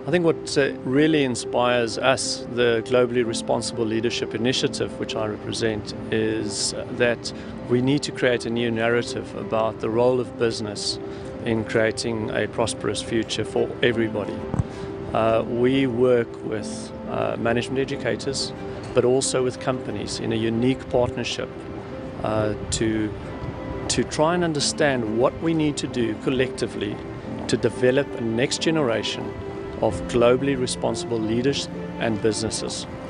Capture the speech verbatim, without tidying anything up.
I think what uh, really inspires us, the Globally Responsible Leadership Initiative, which I represent, is that we need to create a new narrative about the role of business in creating a prosperous future for everybody. Uh, we work with uh, management educators, but also with companies in a unique partnership uh, to, to try and understand what we need to do collectively to develop a next generation of globally responsible leaders and businesses.